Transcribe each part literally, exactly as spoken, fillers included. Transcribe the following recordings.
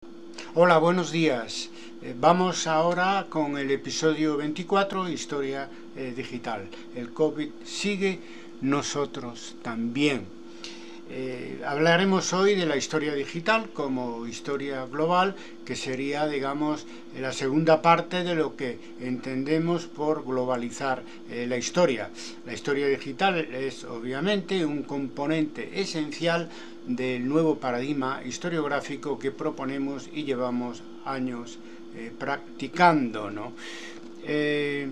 Hola, buenos días. Eh, vamos ahora con el episodio veinticuatro, Historia eh, Digital. El COVID sigue, nosotros también. Eh, hablaremos hoy de la historia digital como historia global, que sería, digamos, la segunda parte de lo que entendemos por globalizar eh, la historia. La historia digital es, obviamente, un componente esencial del nuevo paradigma historiográfico que proponemos y llevamos años eh, practicando, ¿no? Eh,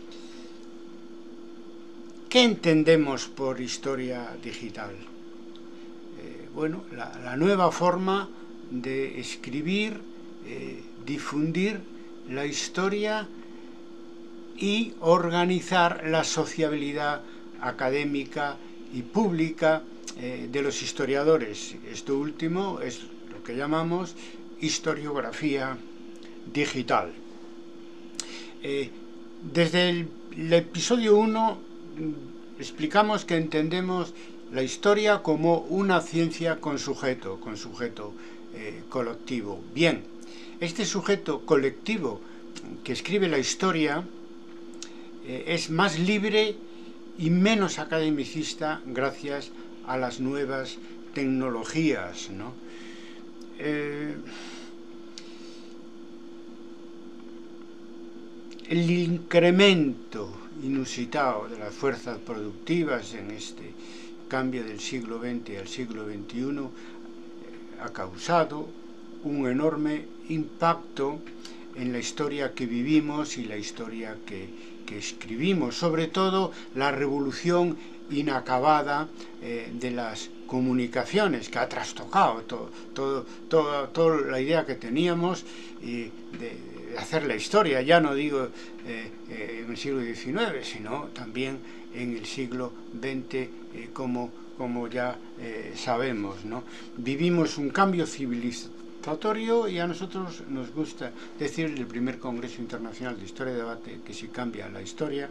¿Qué entendemos por historia digital? Bueno, la, la nueva forma de escribir, eh, difundir la historia y organizar la sociabilidad académica y pública eh, de los historiadores. Esto último es lo que llamamos historiografía digital. Eh, desde el, el episodio uno explicamos que entendemos la historia como una ciencia con sujeto, con sujeto eh, colectivo. Bien, este sujeto colectivo que escribe la historia eh, es más libre y menos academicista gracias a las nuevas tecnologías, ¿no? Eh, el incremento inusitado de las fuerzas productivas en este cambio del siglo veinte al siglo veintiuno eh, ha causado un enorme impacto en la historia que vivimos y la historia que, que escribimos, sobre todo la revolución inacabada eh, de las comunicaciones, que ha trastocado todo, todo, todo, toda la idea que teníamos y de, de hacer la historia, ya no digo eh, eh, en el siglo diecinueve, sino también en el siglo veinte, eh, como, como ya eh, sabemos, ¿no? Vivimos un cambio civilizatorio y a nosotros nos gusta decir el primer Congreso Internacional de Historia y Debate que si cambia la historia,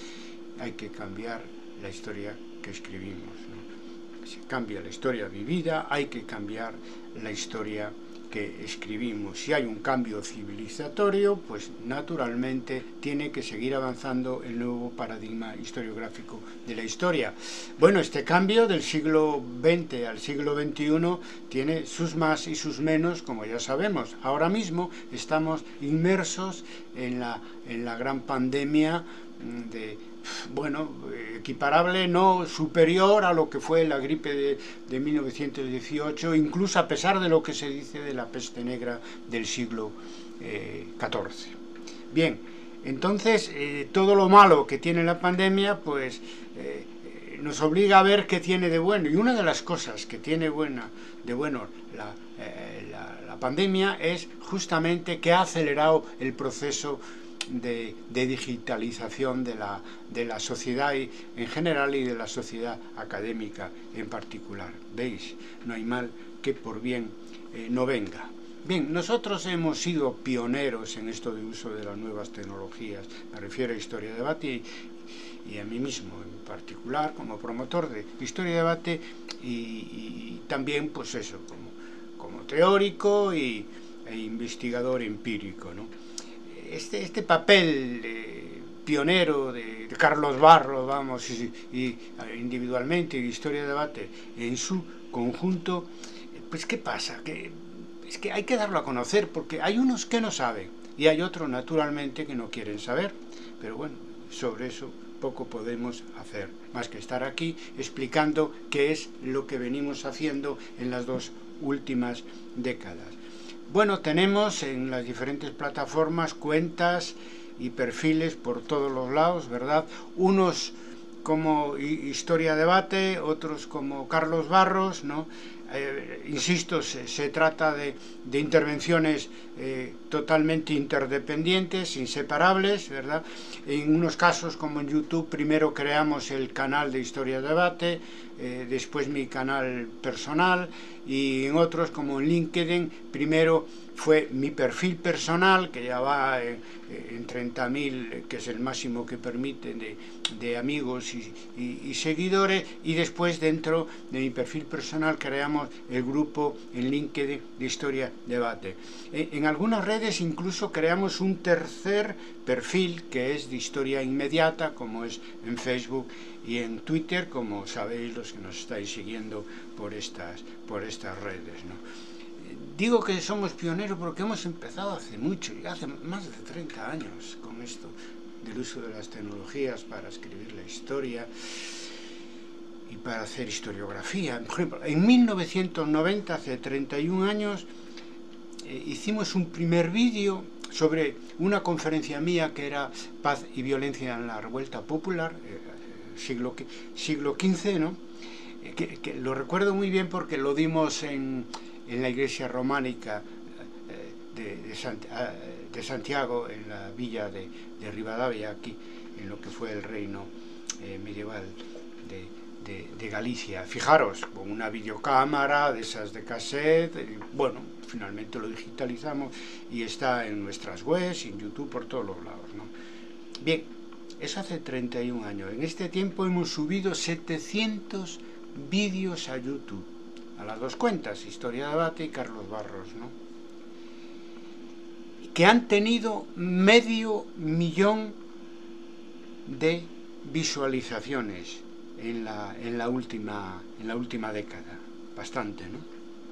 hay que cambiar la historia que escribimos, ¿no? Si cambia la historia vivida, hay que cambiar la historia que escribimos. Si hay un cambio civilizatorio, pues naturalmente tiene que seguir avanzando el nuevo paradigma historiográfico de la historia. Bueno, este cambio del siglo veinte al siglo veintiuno tiene sus más y sus menos, como ya sabemos. Ahora mismo estamos inmersos en la, en la gran pandemia de, bueno, equiparable, no superior a lo que fue la gripe de, de mil novecientos dieciocho, incluso a pesar de lo que se dice de la peste negra del siglo eh, catorce. Bien, entonces eh, todo lo malo que tiene la pandemia, pues eh, nos obliga a ver qué tiene de bueno. Y una de las cosas que tiene buena, de bueno la, eh, la, la pandemia es justamente que ha acelerado el proceso De, de digitalización de la, de la sociedad en general y de la sociedad académica en particular. ¿Veis? No hay mal que por bien eh, no venga. Bien, nosotros hemos sido pioneros en esto de uso de las nuevas tecnologías. Me refiero a Historia de Debate y, y a mí mismo en particular como promotor de Historia de Debate y, y también, pues eso, como, como teórico y, e investigador empírico, ¿no? Este, este papel eh, pionero de, de Carlos Barros, vamos, y, y individualmente, y Historia de Debate en su conjunto, pues ¿qué pasa? Que, es que hay que darlo a conocer, porque hay unos que no saben, y hay otros, naturalmente, que no quieren saber, pero bueno, sobre eso poco podemos hacer, más que estar aquí explicando qué es lo que venimos haciendo en las dos últimas décadas. Bueno, tenemos en las diferentes plataformas cuentas y perfiles por todos los lados, ¿verdad? Unos como Historia Debate, otros como Carlos Barros, ¿no? Eh, insisto, se, se trata de, de intervenciones eh, totalmente interdependientes, inseparables, ¿verdad? En unos casos, como en YouTube, primero creamos el canal de Historia Debate, eh, después mi canal personal, y en otros como en LinkedIn. Primero fue mi perfil personal, que ya va en, en treinta mil, que es el máximo que permiten de, de amigos y, y, y seguidores, y después dentro de mi perfil personal creamos el grupo en LinkedIn de Historia Debate. En, en algunas redes incluso creamos un tercer perfil que es de historia inmediata, como es en Facebook y en Twitter, como sabéis los que nos estáis siguiendo por estas, por estas redes, ¿no? Digo que somos pioneros porque hemos empezado hace mucho, hace más de treinta años, con esto del uso de las tecnologías para escribir la historia y para hacer historiografía. Por ejemplo, en mil novecientos noventa, hace treinta y un años, eh, hicimos un primer vídeo sobre una conferencia mía que era Paz y Violencia en la Revuelta Popular, eh, siglo, siglo quince, ¿no? Eh, que, que lo recuerdo muy bien porque lo dimos en... en la iglesia románica de, de, Sant, de Santiago, en la villa de, de Rivadavia, aquí, en lo que fue el reino eh, medieval de, de, de Galicia. Fijaros, con una videocámara de esas de cassette, eh, bueno, finalmente lo digitalizamos y está en nuestras webs, en YouTube, por todos los lados, ¿no? Bien, eso hace treinta y un años. En este tiempo hemos subido setecientos vídeos a YouTube, a las dos cuentas, Historia Debate y Carlos Barros, ¿no? Que han tenido medio millón de visualizaciones en la, en la, última, en la última década. Bastante, ¿no?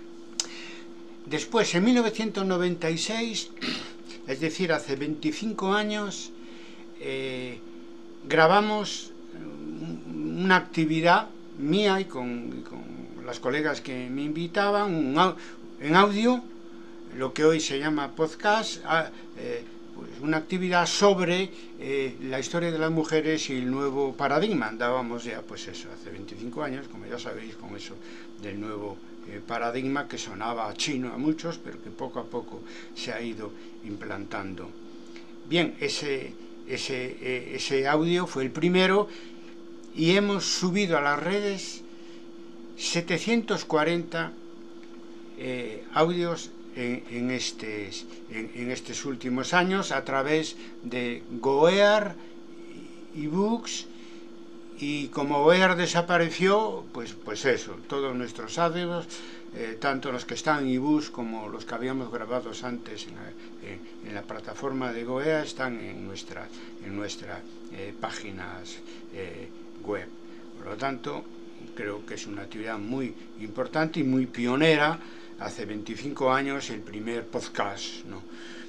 Después, en mil novecientos noventa y seis, es decir, hace veinticinco años, eh, grabamos una actividad mía y con, y con las colegas que me invitaban, un, en audio, lo que hoy se llama podcast, a, eh, pues una actividad sobre eh, la historia de las mujeres y el nuevo paradigma. Andábamos ya, pues eso, hace veinticinco años, como ya sabéis, con eso del nuevo eh, paradigma, que sonaba chino a muchos, pero que poco a poco se ha ido implantando. Bien, ese, ese, eh, ese audio fue el primero y hemos subido a las redes setecientos cuarenta eh, audios en, en, estes, en, en estos últimos años a través de Goear, ebooks, y como Goear desapareció, pues, pues eso, todos nuestros audios, eh, tanto los que están en ebooks como los que habíamos grabado antes en la, en, en la plataforma de Goear, están en nuestras en nuestra, eh, páginas eh, web. Por lo tanto, creo que es una actividad muy importante y muy pionera. Hace veinticinco años el primer podcast, ¿no?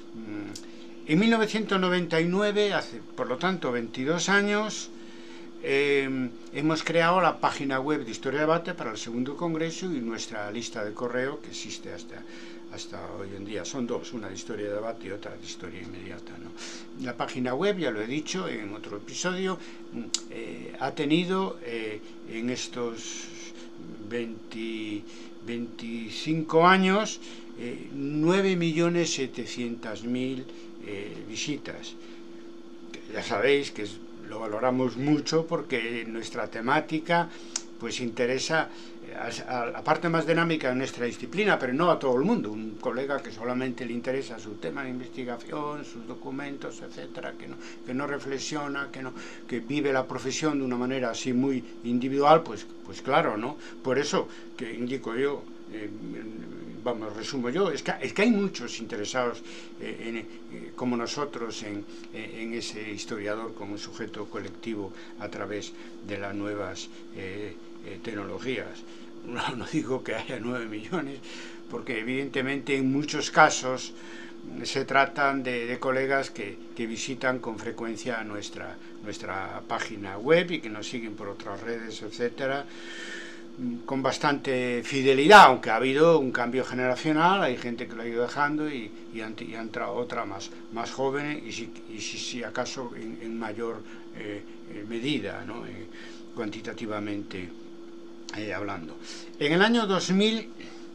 En mil novecientos noventa y nueve, hace por lo tanto veintidós años, eh, hemos creado la página web de Historia Debate para el segundo congreso y nuestra lista de correo que existe hasta, hasta hoy en día. Son dos, una de Historia de Debate y otra de Historia Inmediata, ¿no? La página web, ya lo he dicho en otro episodio, eh, ha tenido eh, en estos veinte, veinticinco años eh, nueve millones setecientos mil eh, visitas. Ya sabéis que es, lo valoramos mucho porque nuestra temática pues interesa a la parte más dinámica de nuestra disciplina, pero no a todo el mundo. Un colega que solamente le interesa su tema de investigación, sus documentos, etcétera, que no, que no reflexiona, que no, que vive la profesión de una manera así muy individual, pues, pues claro, ¿no? Por eso que indico yo, eh, vamos, resumo yo, es que, es que hay muchos interesados eh, en, eh, como nosotros en, en ese historiador como sujeto colectivo a través de las nuevas eh, eh, tecnologías. No, no digo que haya nueve millones, porque evidentemente en muchos casos se tratan de, de colegas que, que visitan con frecuencia nuestra, nuestra página web y que nos siguen por otras redes, etcétera, con bastante fidelidad, aunque ha habido un cambio generacional, hay gente que lo ha ido dejando y, y, han, y ha entrado otra más, más joven y si, y si, si acaso en, en mayor eh, medida, ¿no? eh, cuantitativamente eh, hablando. En el año dos mil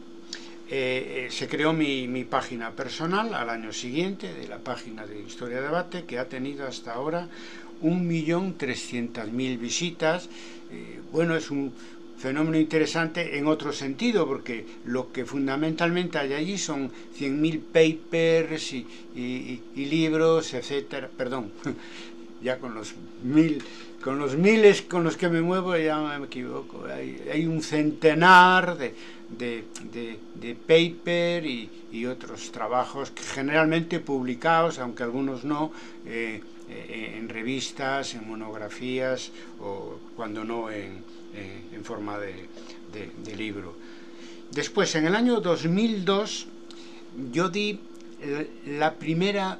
eh, se creó mi, mi página personal, al año siguiente, de la página de Historia Debate, que ha tenido hasta ahora un millón trescientas mil visitas. Eh, bueno, es un fenómeno interesante en otro sentido, porque lo que fundamentalmente hay allí son cien mil papers y, y, y libros, etcétera. Perdón, ya con los mil, con los miles con los que me muevo ya me equivoco. Hay, hay un centenar de, de, de, de paper y, y otros trabajos que generalmente publicados, aunque algunos no, eh, eh, en revistas, en monografías o cuando no en, en, en forma de, de, de libro. Después, en el año dos mil dos, yo di la primera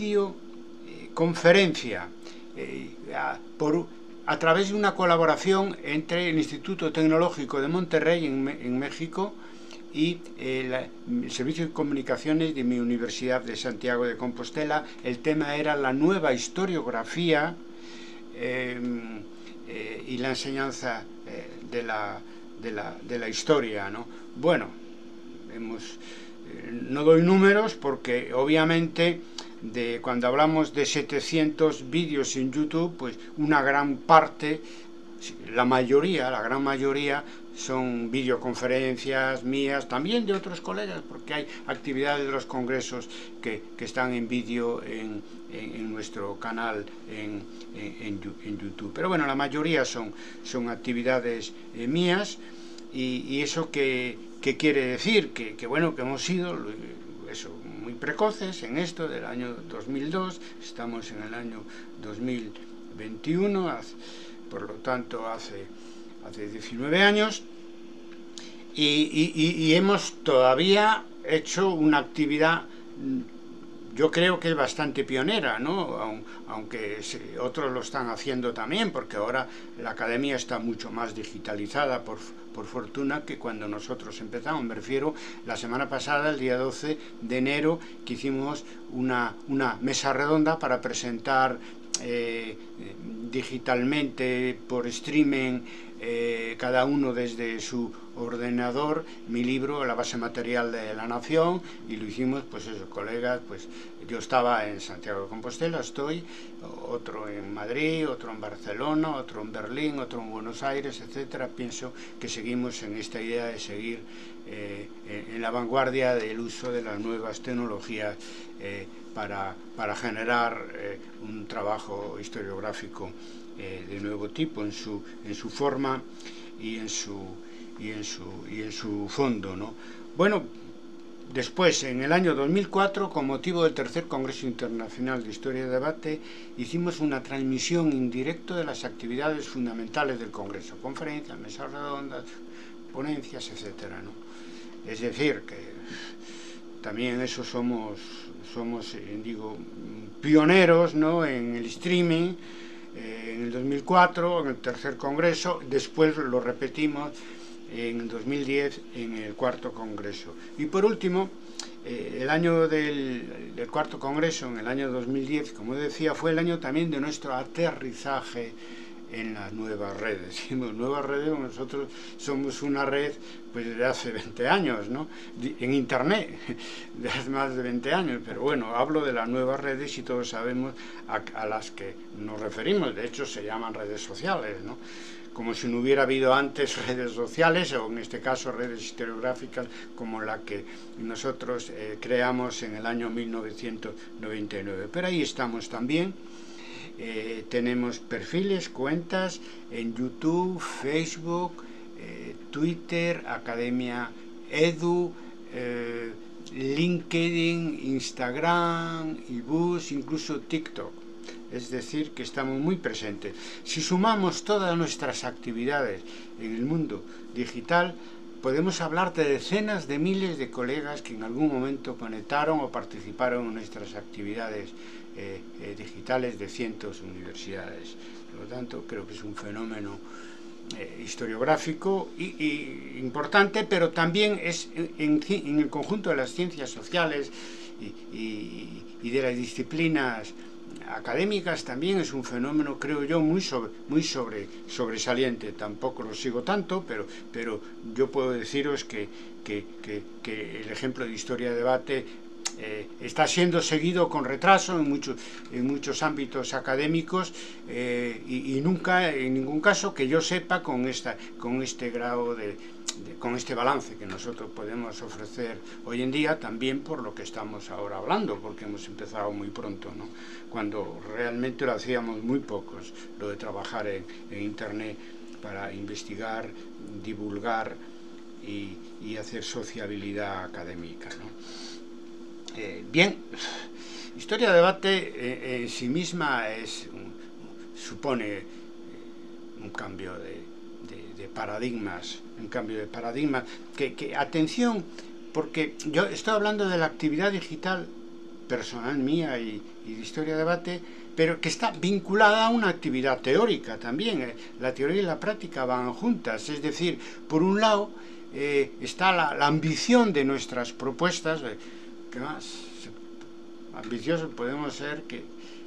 videoconferencia eh, a, por, a través de una colaboración entre el Instituto Tecnológico de Monterrey en, en México y eh, la, el Servicio de Comunicaciones de mi Universidad de Santiago de Compostela. El tema era la nueva historiografía eh, eh, y la enseñanza eh, de, la, de, la, de la historia, ¿no? Bueno, hemos, eh, no doy números porque obviamente de, cuando hablamos de setecientos vídeos en YouTube, pues una gran parte, la mayoría, la gran mayoría son videoconferencias mías, también de otros colegas, porque hay actividades de los congresos que, que están en vídeo en, en, en nuestro canal en, en, en YouTube. Pero bueno, la mayoría son, son actividades eh, mías, y, y eso que, que quiere decir que, que bueno, que hemos sido eso, muy precoces en esto del año dos mil dos, estamos en el año dos mil veintiuno, hace, por lo tanto hace, hace diecinueve años, y, y, y hemos todavía hecho una actividad, yo creo que es bastante pionera, ¿no? Aunque otros lo están haciendo también, porque ahora la academia está mucho más digitalizada, por, por fortuna, que cuando nosotros empezamos. Me refiero, la semana pasada, el día doce de enero, que hicimos una, una mesa redonda para presentar eh, digitalmente, por streaming, eh, cada uno desde su ordenador, mi libro, La base material de la nación, y lo hicimos, pues eso, colegas, pues yo estaba en Santiago de Compostela, estoy, otro en Madrid, otro en Barcelona, otro en Berlín, otro en Buenos Aires, etcétera. Pienso que seguimos en esta idea de seguir eh, en la vanguardia del uso de las nuevas tecnologías eh, para, para generar eh, un trabajo historiográfico eh, de nuevo tipo, en su, en su forma y en su y en su, y en su fondo, ¿no? Bueno, después, en el año dos mil cuatro, con motivo del tercer Congreso Internacional de Historia y Debate, hicimos una transmisión en directo de las actividades fundamentales del Congreso, conferencias, mesas redondas, ponencias, etcétera, ¿no? Es decir, que también en eso somos, somos eh, digo, pioneros, ¿no?, en el streaming, eh, en el dos mil cuatro, en el tercer Congreso, después lo repetimos en dos mil diez en el cuarto congreso. Y por último, eh, el año del, del cuarto congreso, en el año dos mil diez, como decía, fue el año también de nuestro aterrizaje en las nuevas redes. Decimos nuevas redes, nosotros somos una red pues de hace veinte años, ¿no?, en internet, de hace más de veinte años, pero bueno, hablo de las nuevas redes y todos sabemos a, a las que nos referimos. De hecho se llaman redes sociales, ¿no?, como si no hubiera habido antes redes sociales, o en este caso redes historiográficas como la que nosotros eh, creamos en el año mil novecientos noventa y nueve. Pero ahí estamos también. Eh, tenemos perfiles, cuentas en YouTube, Facebook, eh, Twitter, Academia Edu, eh, LinkedIn, Instagram, eBooks, incluso TikTok. Es decir, que estamos muy presentes. Si sumamos todas nuestras actividades en el mundo digital, podemos hablar de decenas de miles de colegas que en algún momento conectaron o participaron en nuestras actividades eh, eh, digitales de cientos de universidades. Por lo tanto, creo que es un fenómeno eh, historiográfico y, y importante, pero también es en, en el conjunto de las ciencias sociales y, y, y de las disciplinas académicas también es un fenómeno, creo yo, muy sobre, muy sobre, sobresaliente. Tampoco lo sigo tanto, pero, pero yo puedo deciros que, que, que, que el ejemplo de Historia de Debate eh, está siendo seguido con retraso en muchos, en muchos ámbitos académicos eh, y, y nunca, en ningún caso, que yo sepa, con, esta, con este grado de, de, con este balance que nosotros podemos ofrecer hoy en día, también por lo que estamos ahora hablando, porque hemos empezado muy pronto, ¿no? Cuando realmente lo hacíamos muy pocos, lo de trabajar en, en Internet para investigar, divulgar y, y hacer sociabilidad académica, ¿no? Eh, bien, historia debate eh, en sí misma es un, supone eh, un cambio de, de, de paradigmas, un cambio de paradigmas, que, que, atención, porque yo estoy hablando de la actividad digital personal mía y, y de historia debate, pero que está vinculada a una actividad teórica también. La teoría y la práctica van juntas, es decir, por un lado eh, está la, la ambición de nuestras propuestas. ¿Qué más ambiciosos podemos ser que,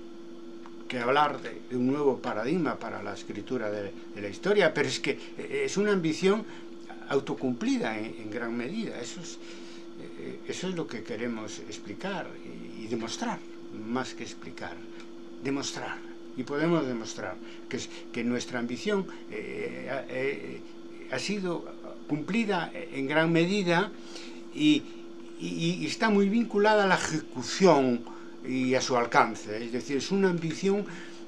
que hablar de, de un nuevo paradigma para la escritura de, de la historia? Pero es que es una ambición autocumplida en, en gran medida. Eso es, eh, eso es lo que queremos explicar y, y demostrar, más que explicar, demostrar. Y podemos demostrar que, es, que nuestra ambición eh, eh, ha sido cumplida en gran medida y Y, y está muy vinculada a la ejecución y a su alcance, es decir, es una ambición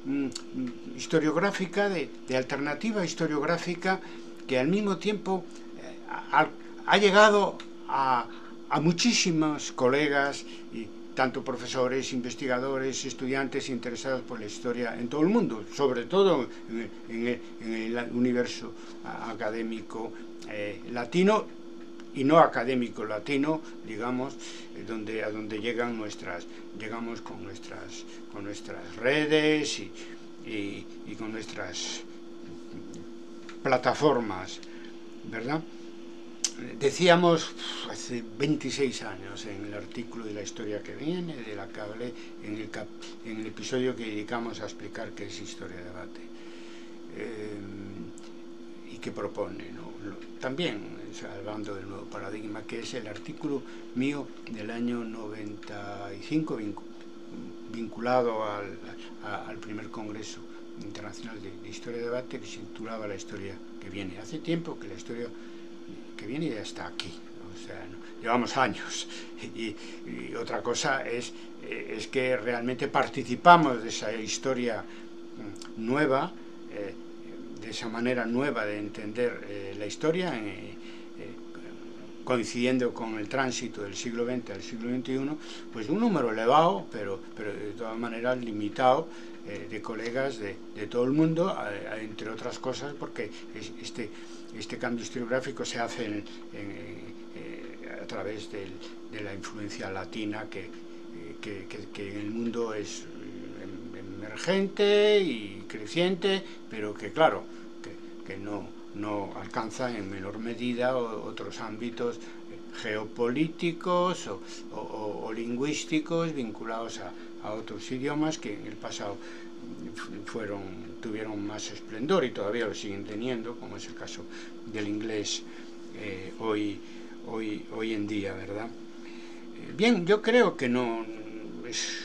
mm, historiográfica, de, de alternativa historiográfica, que al mismo tiempo eh, ha, ha llegado a, a muchísimos colegas, y tanto profesores, investigadores, estudiantes interesados por la historia en todo el mundo, sobre todo en, en, el, en el universo académico eh, latino, y no académico latino, digamos, donde, a donde llegan nuestras, llegamos con nuestras, con nuestras redes y, y, y con nuestras plataformas, ¿verdad? Decíamos hace veintiséis años en el artículo de la historia que viene, de la que hablé, en el, cap, en el episodio que dedicamos a explicar qué es historia de debate eh, y qué propone, ¿no? También hablando del nuevo paradigma, que es el artículo mío del año noventa y cinco, vinculado al, a, al primer Congreso Internacional de, de Historia de Debate, que se titulaba La historia que viene. Hace tiempo que la historia que viene ya está aquí, ¿no? O sea, ¿no? Llevamos años. Y, y otra cosa es, es que realmente participamos de esa historia nueva, eh, de esa manera nueva de entender eh, la historia, eh, eh, coincidiendo con el tránsito del siglo veinte al siglo veintiuno, pues un número elevado, pero, pero de todas maneras limitado, eh, de colegas de, de todo el mundo, a, a, entre otras cosas, porque es, este, este cambio historiográfico se hace en, en, eh, a través del, de la influencia latina que, que, que, que en el mundo es emergente y creciente, pero que claro, que, que no, no alcanza en menor medida otros ámbitos geopolíticos o, o, o lingüísticos vinculados a, a otros idiomas que en el pasado fueron, tuvieron más esplendor y todavía lo siguen teniendo, como es el caso del inglés eh, hoy, hoy, hoy en día, ¿verdad? Eh, bien, yo creo que no es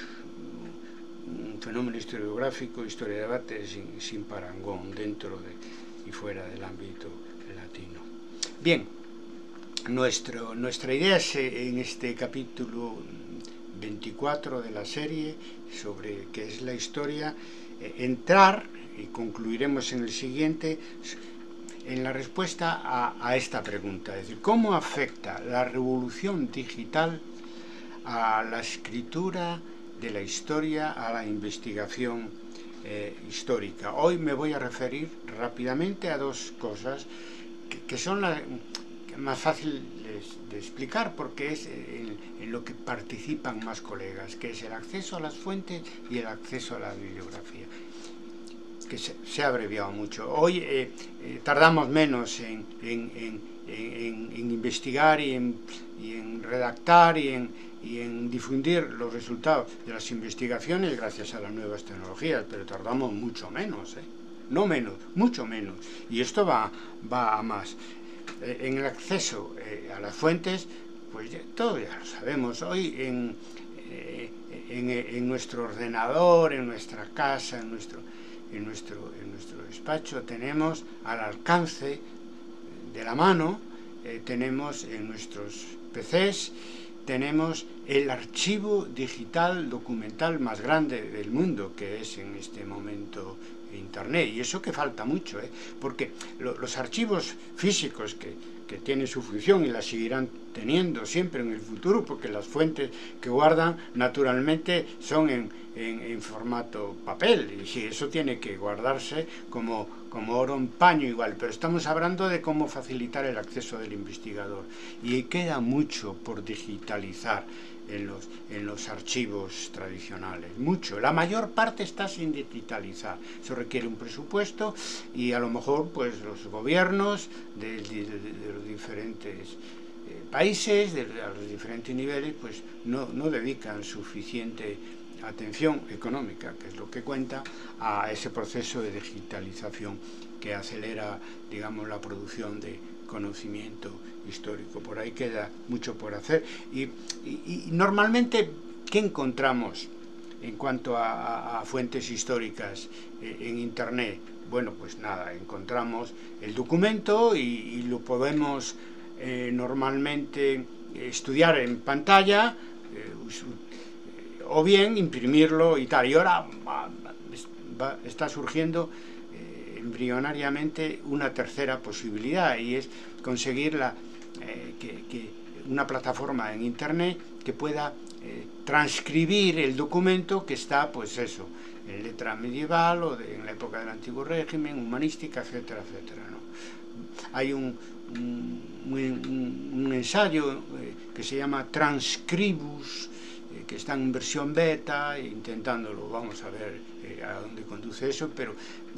un fenómeno historiográfico, historia de debate sin, sin parangón dentro de, y fuera del ámbito latino. Bien, nuestro, nuestra idea es en este capítulo veinticuatro de la serie sobre qué es la historia, eh, entrar, y concluiremos en el siguiente, en la respuesta a, a esta pregunta, es decir, ¿cómo afecta la revolución digital a la escritura de la historia, a la investigación eh, histórica? Hoy me voy a referir rápidamente a dos cosas que, que son las más fáciles de explicar porque es en, en lo que participan más colegas, que es el acceso a las fuentes y el acceso a la bibliografía, que se, se ha abreviado mucho. Hoy eh, eh, tardamos menos en, en, en, en, en investigar y en, y en redactar y en, y en difundir los resultados de las investigaciones gracias a las nuevas tecnologías, pero tardamos mucho menos, ¿eh? No menos, mucho menos, y esto va, va a más. En el acceso eh, a las fuentes pues ya, todo ya lo sabemos. Hoy en, eh, en, en nuestro ordenador, en nuestra casa, en nuestro, en, nuestro, en nuestro despacho, tenemos al alcance de la mano, eh, tenemos en nuestros P Cs, tenemos el archivo digital documental más grande del mundo, que es en este momento Internet. Y eso que falta mucho, ¿eh? Porque lo, los archivos físicos que, que tienen su función y la seguirán teniendo siempre en el futuro, porque las fuentes que guardan naturalmente son en, en, en formato papel, y sí, eso tiene que guardarse como, como oro en paño igual, pero estamos hablando de cómo facilitar el acceso del investigador, y queda mucho por digitalizar en los, en los archivos tradicionales, mucho. La mayor parte está sin digitalizar. Eso requiere un presupuesto y a lo mejor pues los gobiernos de, de, de los diferentes eh, países, de, a los diferentes niveles, pues no, no dedican suficiente atención económica, que es lo que cuenta, a ese proceso de digitalización que acelera, digamos, la producción de conocimiento histórico. Por ahí queda mucho por hacer. Y, y, y normalmente, ¿qué encontramos en cuanto a, a, a fuentes históricas eh, en Internet? Bueno, pues nada, encontramos el documento y, y lo podemos eh, normalmente estudiar en pantalla, eh, o bien imprimirlo y tal. Y ahora va, va, está surgiendo embrionariamente una tercera posibilidad, y es conseguir la, eh, que, que una plataforma en Internet que pueda eh, transcribir el documento que está, pues eso, en letra medieval o de, en la época del antiguo régimen, humanística, etcétera, etcétera, ¿no? Hay un, un, un, un ensayo eh, que se llama Transcribus, eh, que está en versión beta, intentándolo, vamos a ver eh, a dónde conduce eso, pero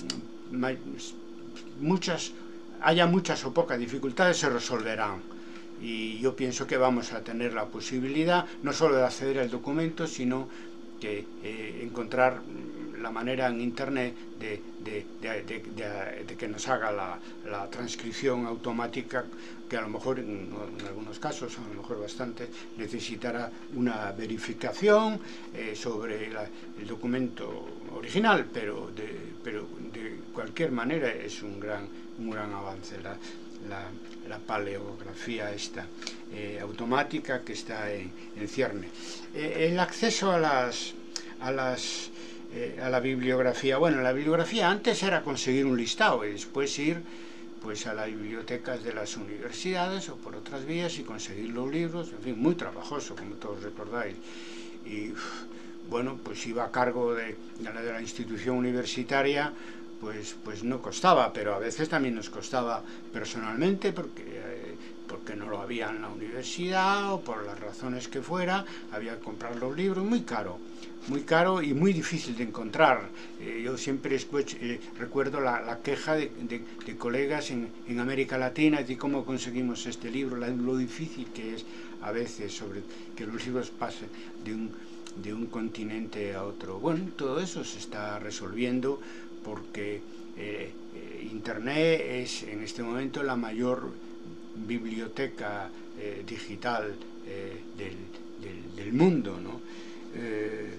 muchas, haya muchas o pocas dificultades, se resolverán, y yo pienso que vamos a tener la posibilidad no solo de acceder al documento, sino que eh, encontrar la manera en Internet de, de, de, de, de, de que nos haga la, la transcripción automática, que a lo mejor en, en algunos casos, a lo mejor bastante, necesitará una verificación eh, sobre la, el documento original, pero de, pero de cualquier manera es un gran, un gran avance la, la, la paleografía esta eh, automática que está en, en cierne. Eh, el acceso a las, a las eh, a la bibliografía. Bueno, la bibliografía antes era conseguir un listado y después ir pues a las bibliotecas de las universidades o por otras vías y conseguir los libros, en fin, muy trabajoso, como todos recordáis. Y bueno, pues iba a cargo de, de, la, de la institución universitaria, pues, pues no costaba, pero a veces también nos costaba personalmente, porque, eh, porque no lo había en la universidad o por las razones que fuera, había que comprar los libros, muy caro. Muy caro y muy difícil de encontrar. Eh, yo siempre escucho, eh, recuerdo la, la queja de, de, de colegas en, en América Latina de cómo conseguimos este libro, la, lo difícil que es a veces sobre que los libros pasen de un, de un continente a otro. Bueno, todo eso se está resolviendo porque eh, eh, Internet es en este momento la mayor biblioteca eh, digital eh, del, del, del mundo, ¿no? Eh,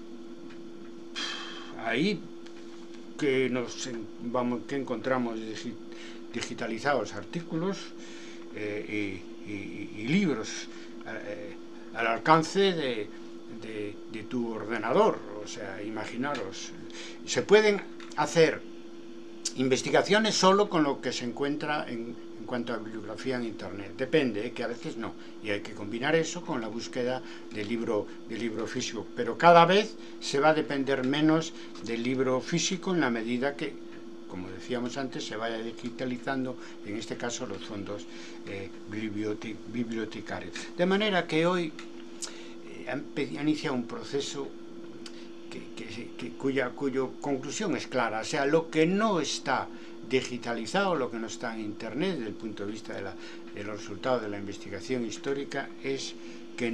ahí que nos vamos que encontramos digitalizados artículos eh, y, y, y libros eh, al alcance de, de, de tu ordenador. O sea, imaginaros, se pueden hacer investigaciones solo con lo que se encuentra en, en cuanto a bibliografía en Internet. Depende, ¿eh? Que a veces no, y hay que combinar eso con la búsqueda del libro, del libro físico, pero cada vez se va a depender menos del libro físico en la medida que, como decíamos antes, se vaya digitalizando, en este caso los fondos eh, bibliotec bibliotecarios. De manera que hoy eh, ha iniciado un proceso Que, que, que, cuya, cuya conclusión es clara. O sea, lo que no está digitalizado, lo que no está en Internet desde el punto de vista de, la, de los resultados de la investigación histórica, es que no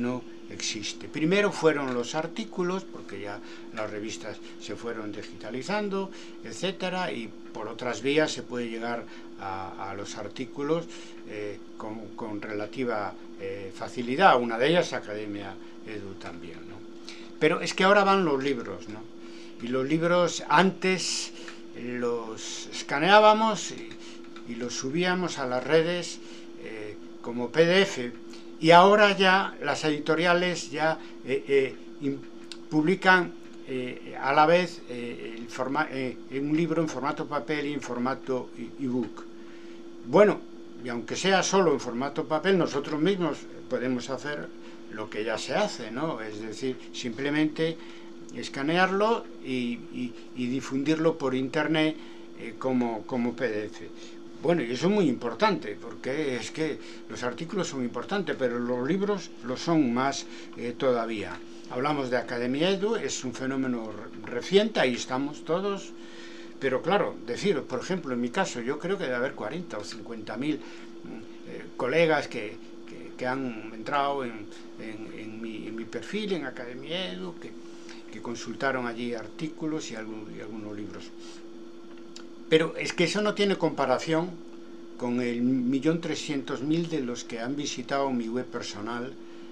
existe. Primero fueron los artículos, porque ya las revistas se fueron digitalizando, etcétera, y por otras vías se puede llegar a, a los artículos eh, con, con relativa eh, facilidad. Una de ellas Academia Edu también, ¿no? Pero es que ahora van los libros, ¿no? Y los libros antes los escaneábamos y, y los subíamos a las redes eh, como P D F, y ahora ya las editoriales ya eh, eh, in, publican eh, a la vez eh, el forma, eh, un libro en formato papel y en formato ebook. Bueno, y aunque sea solo en formato papel, nosotros mismos podemos hacer lo que ya se hace, ¿no? Es decir, simplemente escanearlo y, y, y difundirlo por internet eh, como, como P D F. Bueno, y eso es muy importante, porque es que los artículos son importantes, pero los libros lo son más eh, todavía. Hablamos de Academia Edu, es un fenómeno reciente, ahí estamos todos, pero claro, decir, por ejemplo, en mi caso, yo creo que debe haber cuarenta o cincuenta mil eh, colegas que, que, que han entrado en, en, en, mi, en mi perfil, en Academia Edu, que, que consultaron allí artículos y, algún, y algunos libros. Pero es que eso no tiene comparación con el millón trescientos mil de los que han visitado mi web personal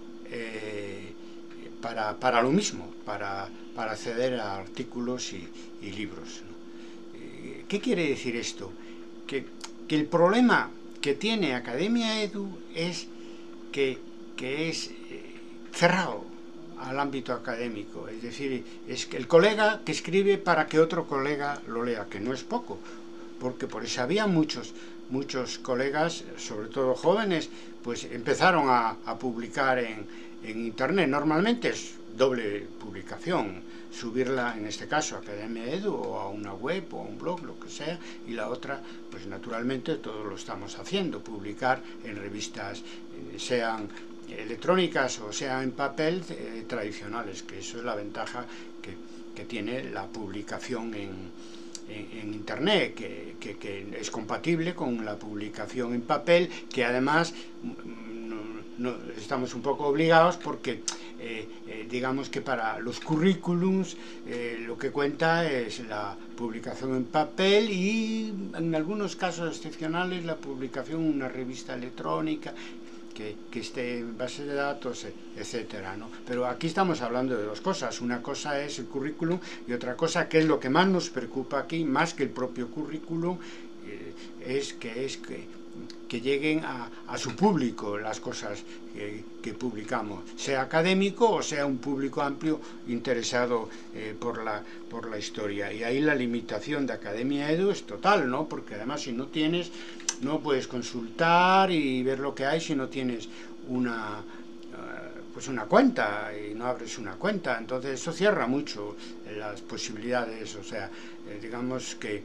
eh, para, para lo mismo, para, para acceder a artículos y, y libros, ¿no? Eh, ¿Qué quiere decir esto? Que, que el problema que tiene Academia Edu es que, que es eh, cerrado al ámbito académico, es decir, es que el colega que escribe para que otro colega lo lea, que no es poco, porque por eso había muchos, muchos colegas, sobre todo jóvenes, pues empezaron a, a publicar en, en internet. Normalmente es doble publicación, subirla en este caso a Academia Edu o a una web o a un blog, lo que sea, y la otra, pues naturalmente todos lo estamos haciendo, publicar en revistas, eh, sean electrónicas o sea en papel eh, tradicionales, que eso es la ventaja que, que tiene la publicación en, en, en internet, que, que, que es compatible con la publicación en papel, que además no, no, estamos un poco obligados porque eh, eh, digamos que para los currículums eh, lo que cuenta es la publicación en papel y en algunos casos excepcionales la publicación en una revista electrónica Que, que esté en base de datos, etcétera, ¿no? Pero aquí estamos hablando de dos cosas. Una cosa es el currículum y otra cosa, que es lo que más nos preocupa aquí, más que el propio currículum, eh, es que es que, que lleguen a, a su público las cosas que, que publicamos, sea académico o sea un público amplio interesado eh, por, la, por la historia. Y ahí la limitación de Academia Edu es total, ¿no? Porque además si no tienes, no puedes consultar y ver lo que hay si no tienes una, uh, pues una cuenta y no abres una cuenta. Entonces eso cierra mucho las posibilidades, o sea, eh, digamos que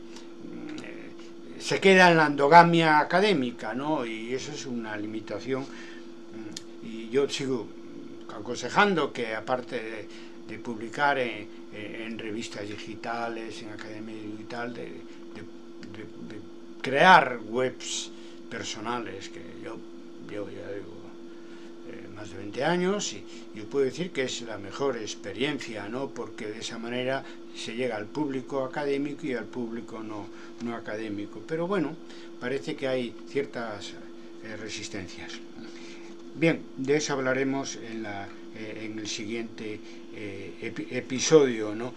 eh, se queda en la endogamia académica, ¿no? Y eso es una limitación. Y yo sigo aconsejando que aparte de, de publicar en, en revistas digitales, en Academia Edu y tal, de, de, de, de crear webs personales, que yo llevo ya digo eh, más de veinte años y yo puedo decir que es la mejor experiencia, ¿no? Porque de esa manera se llega al público académico y al público no, no académico, pero bueno, parece que hay ciertas eh, resistencias. Bien, de eso hablaremos en, la, eh, en el siguiente eh, epi episodio, ¿no?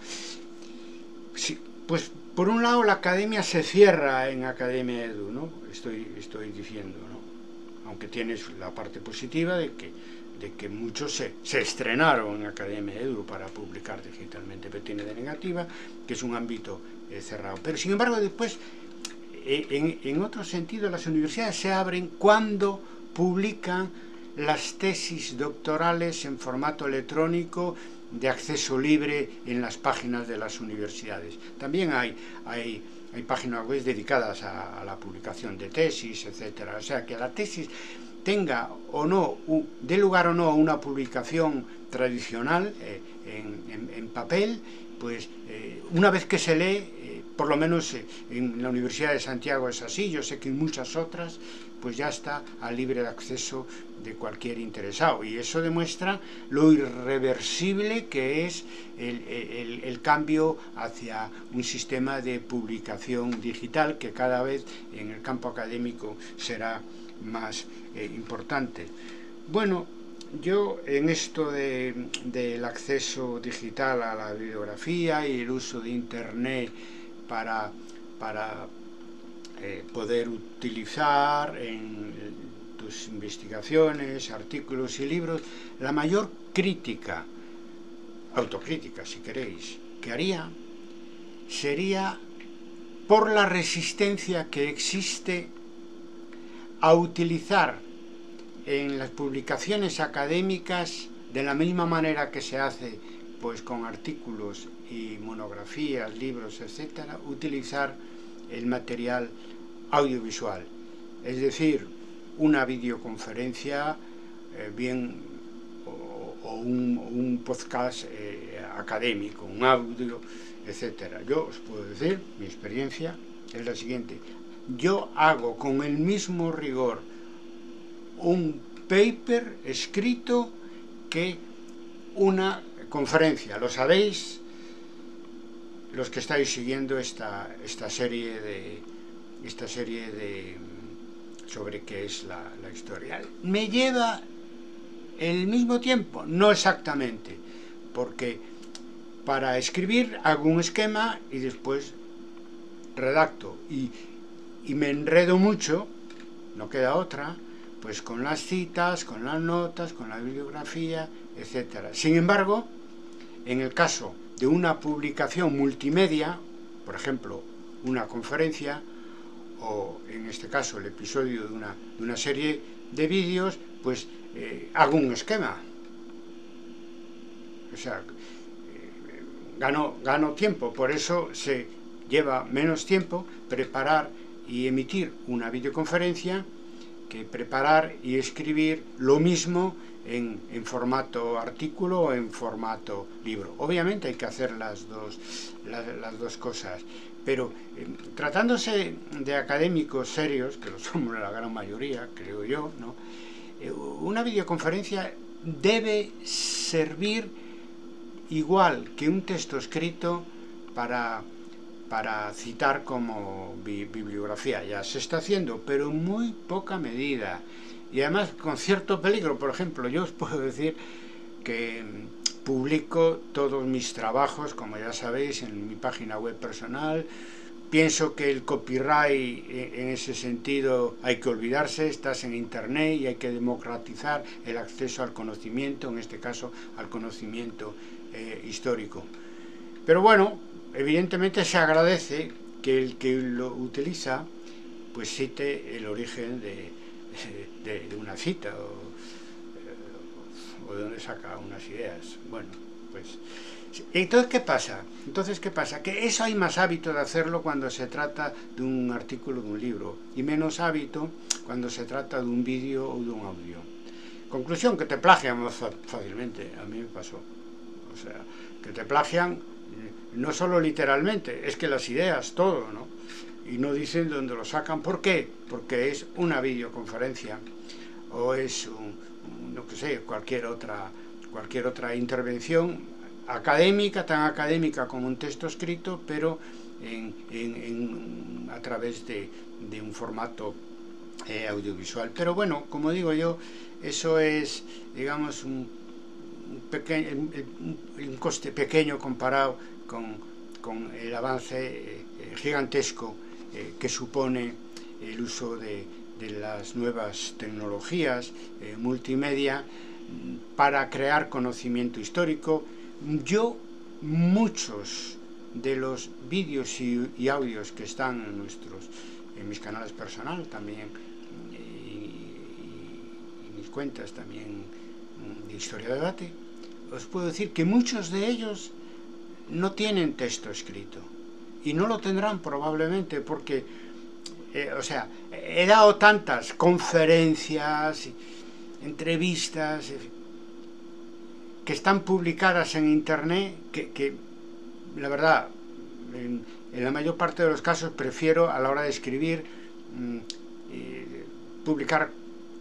Sí, pues por un lado la academia se cierra en Academia Edu, ¿no? Estoy, estoy diciendo, ¿no? Aunque tienes la parte positiva de que, de que muchos se, se estrenaron en Academia Edu para publicar digitalmente, pero tiene de negativa que es un ámbito eh, cerrado. Pero sin embargo después, eh, en, en otro sentido, las universidades se abren cuando publican las tesis doctorales en formato electrónico de acceso libre en las páginas de las universidades. También hay, hay, hay páginas web dedicadas a, a la publicación de tesis, etcétera. O sea, que la tesis tenga o no, un, dé lugar o no a una publicación tradicional eh, en, en, en papel, pues eh, una vez que se lee, eh, por lo menos eh, en la Universidad de Santiago es así, yo sé que en muchas otras, pues ya está a libre acceso de cualquier interesado, y eso demuestra lo irreversible que es el, el, el cambio hacia un sistema de publicación digital que cada vez en el campo académico será más eh, importante. Bueno, yo en esto de, del acceso digital a la bibliografía y el uso de Internet para, para eh, poder utilizar en tus investigaciones, artículos y libros, la mayor crítica, autocrítica si queréis, que haría sería por la resistencia que existe a utilizar en las publicaciones académicas, de la misma manera que se hace pues con artículos y monografías, libros, etcétera, utilizar el material audiovisual, es decir, una videoconferencia, eh, bien, o, o un, un podcast eh, académico, un audio, etcétera. Yo os puedo decir, mi experiencia es la siguiente: yo hago con el mismo rigor un paper escrito que una conferencia. Lo sabéis los que estáis siguiendo esta, esta serie de esta serie de sobre qué es la, la historia. Me lleva el mismo tiempo, no exactamente, porque para escribir hago un esquema y después redacto y, y me enredo mucho, no queda otra, pues con las citas, con las notas, con la bibliografía, etcétera. Sin embargo, en el caso de una publicación multimedia, por ejemplo, una conferencia, o en este caso el episodio de una, de una serie de vídeos, pues eh, hago un esquema. O sea, eh, gano, gano tiempo, por eso se lleva menos tiempo preparar y emitir una videoconferencia que preparar y escribir lo mismo en, en formato artículo o en formato libro. Obviamente hay que hacer las dos, las, las dos cosas, pero eh, tratándose de académicos serios, que lo somos la gran mayoría, creo yo, ¿no? Eh, una videoconferencia debe servir igual que un texto escrito para, para citar como bi bibliografía. Ya se está haciendo, pero en muy poca medida. Y además con cierto peligro. Por ejemplo, yo os puedo decir que publico todos mis trabajos, como ya sabéis, en mi página web personal. Pienso que el copyright en ese sentido hay que olvidarse, estás en Internet y hay que democratizar el acceso al conocimiento, en este caso al conocimiento eh, histórico. Pero bueno, evidentemente se agradece que el que lo utiliza pues cite el origen de, de, de una cita o, o de dónde saca unas ideas. Bueno, pues entonces ¿qué pasa? Entonces ¿qué pasa? Que eso hay más hábito de hacerlo cuando se trata de un artículo, de un libro, y menos hábito cuando se trata de un vídeo o de un audio. Conclusión, que te plagian más fácilmente. A mí me pasó. O sea, que te plagian no solo literalmente, es que las ideas, todo, ¿no? Y no dicen dónde lo sacan. ¿Por qué? Porque es una videoconferencia o es un, un, no que sé, cualquier otra, cualquier otra intervención académica, tan académica como un texto escrito, pero en, en, en, a través de, de un formato eh, audiovisual. Pero bueno, como digo yo, eso es, digamos, un, un, pequeño, un, un coste pequeño comparado con, con el avance eh, gigantesco eh, que supone el uso de, de las nuevas tecnologías eh, multimedia para crear conocimiento histórico. Yo, muchos de los vídeos y, y audios que están en nuestros, en mis canales personales también, y, y, y mis cuentas también de Historia de Debate, os puedo decir que muchos de ellos no tienen texto escrito y no lo tendrán probablemente porque, eh, o sea, he dado tantas conferencias, entrevistas, eh, que están publicadas en Internet, que, que la verdad, en, en la mayor parte de los casos prefiero a la hora de escribir mmm, eh, publicar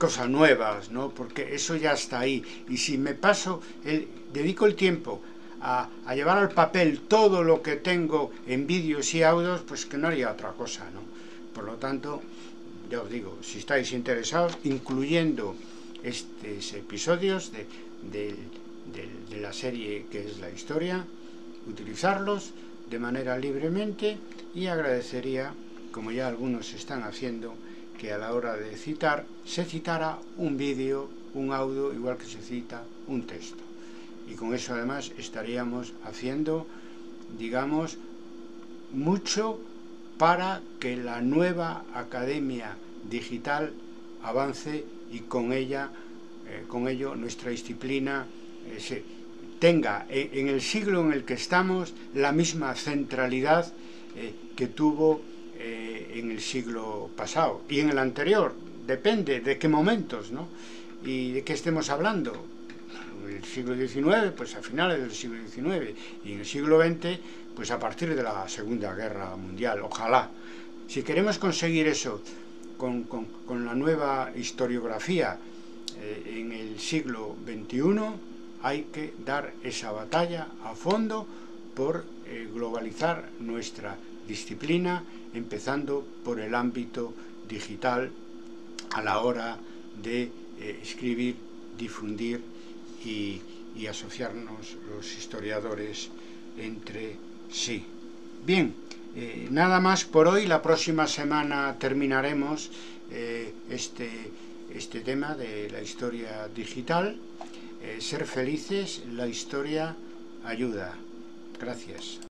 cosas nuevas, ¿no? Porque eso ya está ahí. Y si me paso, el, dedico el tiempo a, a llevar al papel todo lo que tengo en vídeos y audios, pues que no haría otra cosa, ¿no? Por lo tanto, ya os digo, si estáis interesados, incluyendo estos episodios de, de, de, de la serie que es la historia, utilizarlos de manera libremente, y agradecería, como ya algunos están haciendo, que a la hora de citar se citara un vídeo, un audio, igual que se cita un texto. Y con eso además estaríamos haciendo, digamos, mucho para que la nueva academia digital avance y con ella, eh, con ello nuestra disciplina eh, se tenga eh, en el siglo en el que estamos la misma centralidad eh, que tuvo eh, en el siglo pasado y en el anterior. Depende de qué momentos, ¿no? Y de qué estemos hablando. En el siglo diecinueve, pues a finales del siglo diecinueve, y en el siglo veinte, pues a partir de la Segunda Guerra Mundial. Ojalá. Si queremos conseguir eso con, con, con la nueva historiografía eh, en el siglo veintiuno, hay que dar esa batalla a fondo por eh, globalizar nuestra disciplina, empezando por el ámbito digital a la hora de eh, escribir, difundir y, y asociarnos los historiadores entre sí. Bien, eh, nada más por hoy. La próxima semana terminaremos eh, este, este tema de la historia digital. Eh, ser felices, la historia ayuda. Gracias.